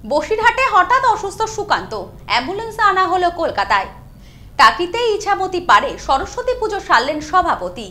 বসিরহাটে হঠাৎ অসুস্থ সুকান্ত, অ্যাম্বুলেন্সে আনা হলো কলকাতায়। টাকিতে ইছামতি পারে সরস্বতী পুজো সারলেন সভাপতি।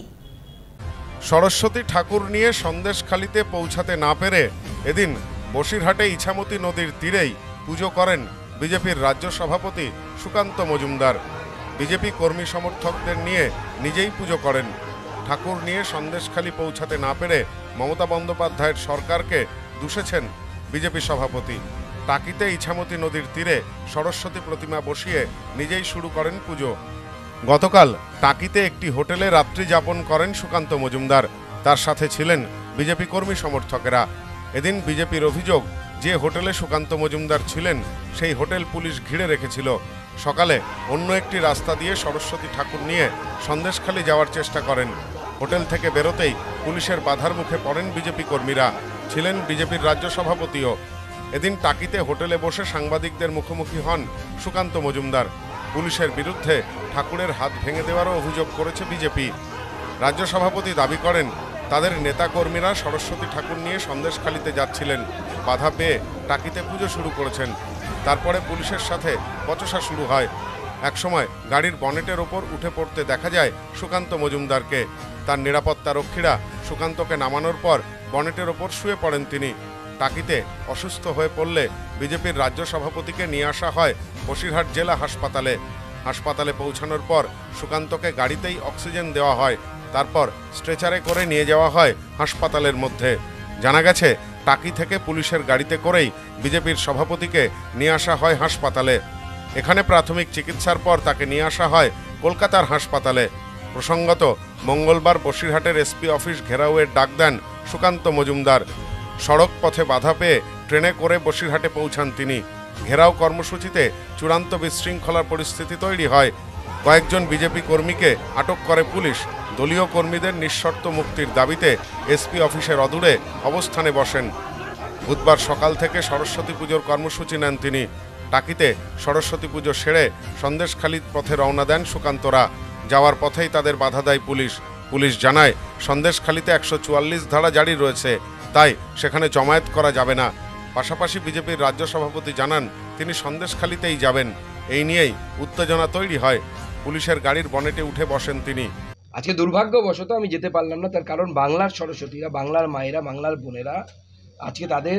সরস্বতী ঠাকুর নিয়ে সন্দেশখালিতে পৌঁছাতে না পেরে এদিন বসিরহাটে ইছামতি নদীর তীরেই পুজো করেন বিজেপির রাজ্য সভাপতি সুকান্ত মজুমদার। বিজেপি কর্মী সমর্থকদের নিয়ে নিজেই পুজো করেন। ঠাকুর নিয়ে সন্দেশখালি পৌঁছাতে না পেরে মমতা বন্দ্যোপাধ্যায়ের সরকারকে দুষেছেন বিজেপি সভাপতি। টাকিতে ইছামতি নদীর তীরে সরস্বতী প্রতিমা বসিয়ে নিজেই শুরু করেন পুজো। গতকাল টাকিতে একটি হোটেলে রাত্রি যাপন করেন সুকান্ত মজুমদার। তার সাথে ছিলেন বিজেপি কর্মী সমর্থকেরা। এদিন বিজেপির অভিযোগ, যে হোটেলে সুকান্ত মজুমদার ছিলেন সেই হোটেল পুলিশ ঘিরে রেখেছিল। সকালে অন্য একটি রাস্তা দিয়ে সরস্বতী ঠাকুর নিয়ে সন্দেশখালি যাওয়ার চেষ্টা করেন। হোটেল থেকে বেরোতেই পুলিশের বাধার মুখে পড়েন বিজেপি কর্মীরা। ছিলেন বিজেপির রাজ্য সভাপতিও। এদিন টাকিতে হোটেলে বসে সাংবাদিকদের মুখোমুখি হন সুকান্ত মজুমদার। পুলিশের বিরুদ্ধে ঠাকুরের হাত ভেঙে দেওয়ারও অভিযোগ করেছে বিজেপি। রাজ্য সভাপতি দাবি করেন, তাদের নেতাকর্মীরা সরস্বতী ঠাকুর নিয়ে সন্দেশখালিতে যাচ্ছিলেন। বাধা পেয়ে টাকিতে পুজো শুরু করেছেন। তারপরে পুলিশের সাথে বচসা শুরু হয়। একসময় গাড়ির বনেটের ওপর উঠে পড়তে দেখা যায় সুকান্ত মজুমদারকে। তার নিরাপত্তা রক্ষীরা সুকান্তকে নামানোর পর বনেটের ওপর শুয়ে পড়েন তিনি। টাকিতে অসুস্থ হয়ে পড়লে বিজেপির রাজ্য সভাপতিকে নিয়ে আসা হয় বসিরহাট জেলা হাসপাতালে। হাসপাতালে পৌঁছানোর পর সুকান্তকে গাড়িতেই অক্সিজেন দেওয়া হয়। তারপর স্ট্রেচারে করে নিয়ে যাওয়া হয় হাসপাতালের মধ্যে। জানা গেছে, টাকি থেকে পুলিশের গাড়িতে করেই বিজেপির সভাপতিকে নিয়ে আসা হয় হাসপাতালে। এখানে প্রাথমিক চিকিৎসার পর তাকে নিয়ে আসা হয় কলকাতার হাসপাতালে। প্রসঙ্গত, মঙ্গলবার বসিরহাটের এসপি অফিস ঘেরাওয়ের ডাক দেন সুকান্ত মজুমদার। সড়ক পথে বাধা পেয়ে ট্রেনে করে বসিরহাটে পৌঁছান তিনি। ঘেরাও কর্মসূচিতে চূড়ান্ত বিশৃঙ্খলার পরিস্থিতি তৈরি হয়। কয়েকজন বিজেপি কর্মীকে আটক করে পুলিশ। দলীয় কর্মীদের নিঃশর্ত মুক্তির দাবিতে এসপি অফিসের অদূরে অবস্থানে বসেন। বুধবার সকাল থেকে সরস্বতী পুজোর কর্মসূচি নেন তিনি। টাকিতে সরস্বতী পুজো সেরে সন্দেশখালির পথে রওনা দেন সুকান্তরা। যাওয়ার পথেই তাদের বাধা দেয় পুলিশ। পুলিশ জানায়, সন্দেশখালিতে 144 ধারা জারি রয়েছে, তাই সেখানে জমায়েত করা যাবে না। পাশাপাশি বিজেপির রাজ্য সভাপতি জানান, তিনি সন্দেশখালিতেই যাবেন। এই নিয়েই উত্তেজনা তৈরি হয়। পুলিশের গাড়ির বনেটে উঠে বসেন তিনি। আজকে দুর্ভাগ্যবশত আমি যেতে পারলাম না। তার কারণ বাংলার সরস্বতীরা, বাংলার মায়েরা, বাংলার বোনেরা আজকে তাদের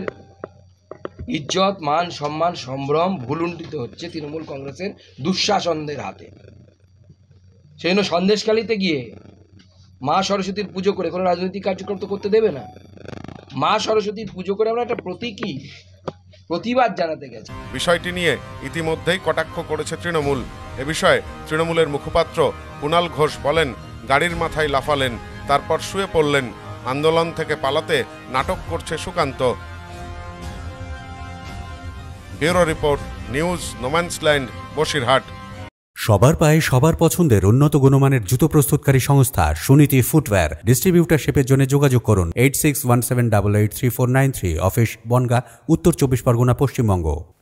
ইজ্জত, মান, সম্মান, সম্ভ্রম ভুলুণ্ঠিত হচ্ছে তৃণমূল কংগ্রেসের দুঃশাসনদের হাতে। সেই জন্য সন্দেশখালিতে গিয়ে মা সরস্বতীর পুজো করে কোনো রাজনৈতিক কার্যক্রম তো করতে দেবে না। মা সরস্বতীর পুজো করে আমরা একটা প্রতীকী প্রতিবাদ জানাতে গেছি। বিষয়টি নিয়ে ইতিমধ্যেই কটাক্ষ করেছে তৃণমূল। এ বিষয়ে তৃণমূলের মুখপাত্র কুণাল ঘোষ বলেন, গাড়ির মাথায় লাফালেন, তারপর শুয়ে পড়লেন। আন্দোলন থেকে পালাতে নাটক করছে Sukanta. Bureau report, news no man's land, Basirhat. সবার পায়ে সবার পছন্দের উন্নত গুণমানের জুতো প্রস্তুতকারী সংস্থা সুনীতি ফুটওয়্যার। ডিস্ট্রিবিউটারশিপের জন্য যোগাযোগ করুন 8617883493, অফিস বনগাঁ, উত্তর 24 পরগনা, পশ্চিমবঙ্গ।